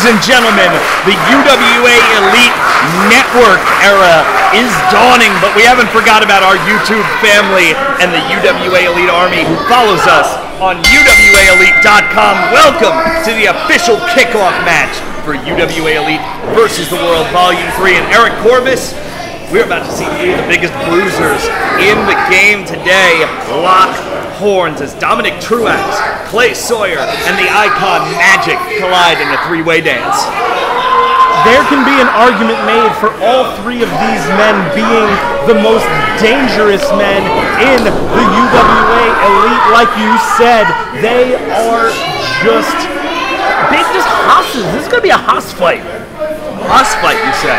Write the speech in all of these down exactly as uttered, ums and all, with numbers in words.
Ladies and gentlemen, the U W A Elite Network era is dawning, but we haven't forgot about our YouTube family and the U W A Elite Army who follows us on U W A elite dot com. Welcome to the official kickoff match for U W A Elite versus the World Volume three. And Eric Corvus, we're about to see three of the biggest bruisers in the game today lock horns as Dominic Truax, Clay Sawyer, and the icon Magic collide in a three-way dance. There can be an argument made for all three of these men being the most dangerous men in the U W A Elite. Like you said, they are just big, just hosses. This is going to be a hoss fight. Hoss fight, you say?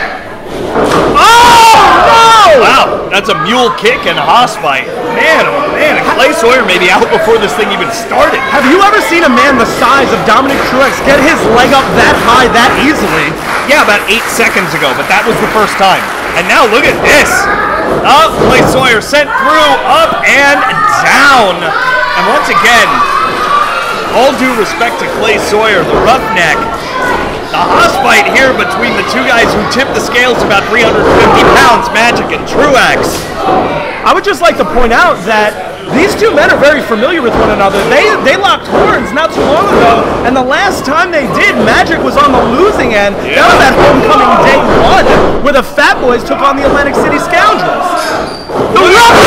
Oh, no! Wow, that's a mule kick and a hoss fight. Man, oh man, and Clay Sawyer may be out before this thing even started. Have you ever seen a man the size of Dominic Truax get his leg up that high that easily? Yeah, about eight seconds ago, but that was the first time. And now look at this. Up, Clay Sawyer sent through, up and down. And once again, all due respect to Clay Sawyer, the roughneck, the hoss fight here between the two guys who tipped the scales about three hundred fifty pounds, Magic and Truax. I would just like to point out that these two men are very familiar with one another. They they locked horns not too long ago, and the last time they did, Magic was on the losing end. Yeah. That was at homecoming day one, where the Fat Boys took on the Atlantic City Scoundrels. The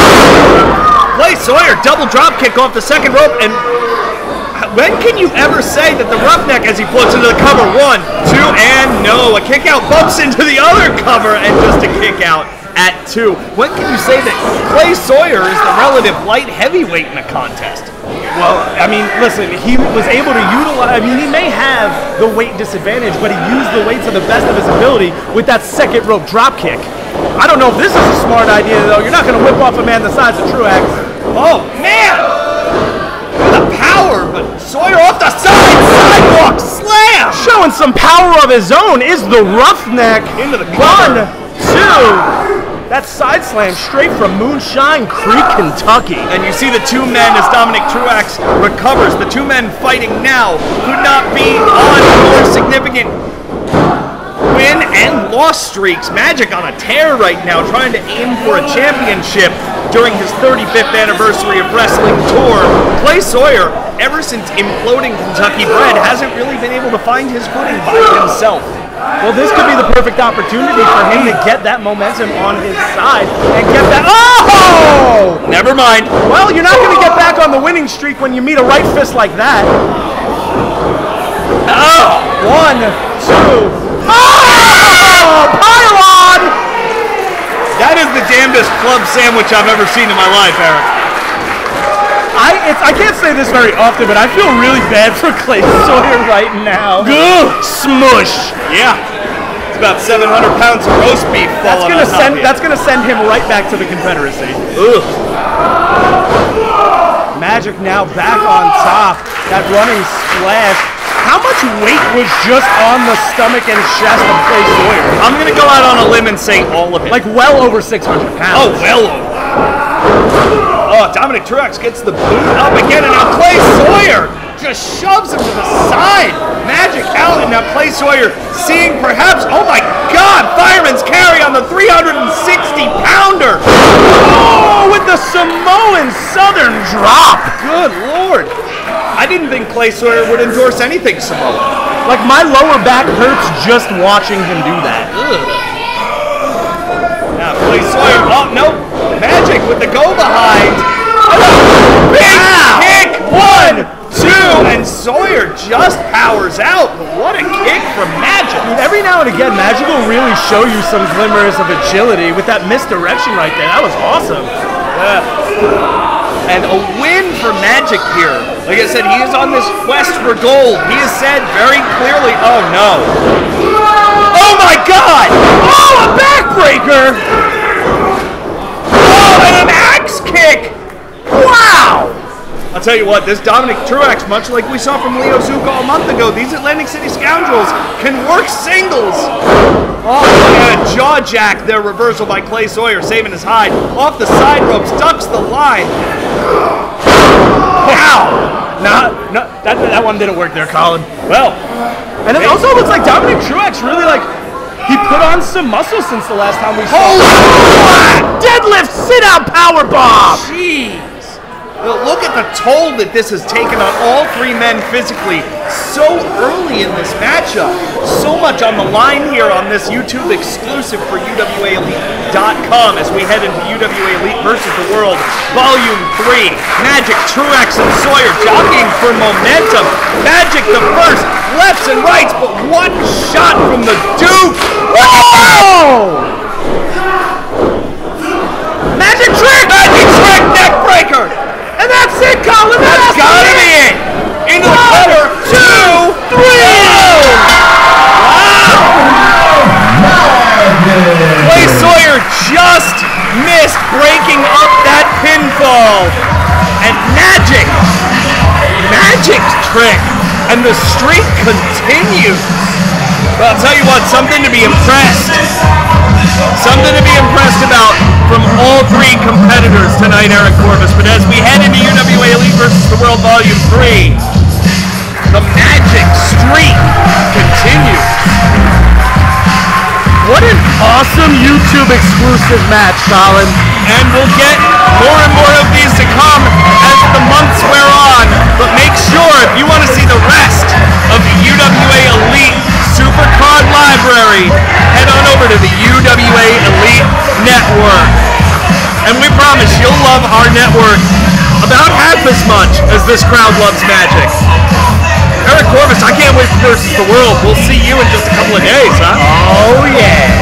Clay Sawyer double drop kick off the second rope, and when can you ever say that the roughneck, as he floats into the cover, one, two, and no, a kick out bumps into the other cover, and just a kick out at two. When can you say that Clay Sawyer is the relative light heavyweight in the contest? Well, I mean, listen, he was able to utilize, I mean, he may have the weight disadvantage, but he used the weight to the best of his ability with that second rope drop kick. I don't know if this is a smart idea, though. You're not going to whip off a man the size of Truax. Oh, man! The power, but Sawyer off the side, sidewalk slam! Showing some power of his own is the roughneck. Into the One, cover. two. That side slam straight from Moonshine Creek, Kentucky. And you see the two men as Dominic Truax recovers. The two men fighting now could not be on more significant win and loss streaks. Magic on a tear right now, trying to aim for a championship during his thirty-fifth anniversary of wrestling tour. Clay Sawyer, ever since imploding Kentucky Bred, hasn't really been able to find his footing by himself. Well, this could be the perfect opportunity for him to get that momentum on his side and get that. Oh! Never mind. Well, you're not going to get back on the winning streak when you meet a right fist like that. Oh! One, two. Oh! Pylon! That is the damnedest club sandwich I've ever seen in my life, Eric. I it's, I can't say this very often, but I feel really bad for Clay Sawyer right now. Ugh. Smush. Yeah. It's about seven hundred pounds of roast beef That's falling gonna on top send of you. that's gonna send him right back to the Confederacy. Ugh. Magic now back on top. That running splash. How much weight was just on the stomach and chest of Clay Sawyer? I'm going to go out on a limb and say all of it. Like well over six hundred pounds. Oh, well over. Oh, Dominic Truax gets the boot up again, and now Clay Sawyer just shoves him to the side. Magic out, and now Clay Sawyer seeing perhaps, oh my God, fireman's carry on the three hundred sixty pounder. Oh, with the Samoan Southern drop. Good Lord. I didn't think Clay Sawyer would endorse anything Samoan. Like my lower back hurts just watching him do that. Ugh. Now Clay Sawyer, oh no, Magic with the go behind. Oh, big Wow. kick, one, two, and Sawyer just powers out. What a kick from Magic. Every now and again, Magic will really show you some glimmers of agility with that misdirection right there. That was awesome. Yeah. And a win for Magic here. Like I said, he is on this quest for gold. He has said very clearly, oh no. Oh my God! Oh, a backbreaker! Oh, and an axe kick! Wow! I'll tell you what, this Dominic Truax, much like we saw from Leo Zuko a month ago, these Atlantic City Scoundrels can work singles. Oh, and a jaw jack there, reversal by Clay Sawyer, saving his hide. Off the side ropes, ducks the line. Wow! Nah, no, that, that one didn't work there, Colin. Well, and it also looks like Dominic Truex really like, he put on some muscle since the last time we saw him. Deadlift, sit-down powerbomb! Jeez. Well, look at the toll that this has taken on all three men physically so early in this matchup. So much on the line here on this YouTube exclusive for U W A Elite dot com as we head into U W A Elite versus the World Volume three. Magic, Truex, and Sawyer jockeying for momentum. Magic the first, lefts and rights, but one shot from the Duke. Whoa! Magic trick! Magic trick, neck breaker! And that's it, Colin! That's gotta be it! Into the cover, two, three! Wow! Clay Sawyer just missed breaking up that pinfall. And Magic, Magic trick, and the streak continues. But I'll tell you what, something to be impressed. Something to be impressed about from all three competitors tonight, Eric Corvus. But as we head into U W A Elite versus the World Volume three, the Magic streak continues. What an awesome YouTube exclusive match, Colin. And we'll get more and more of these to come as the months wear on. But make sure, if you want to see the rest of the U W A Elite Supercard Library, head on over to the U W A Elite Network. And we promise you'll love our network about half as much as this crowd loves Magic. Eric Corvus, I can't wait for versus the World. We'll see you in just a couple of days, huh? Oh, yeah.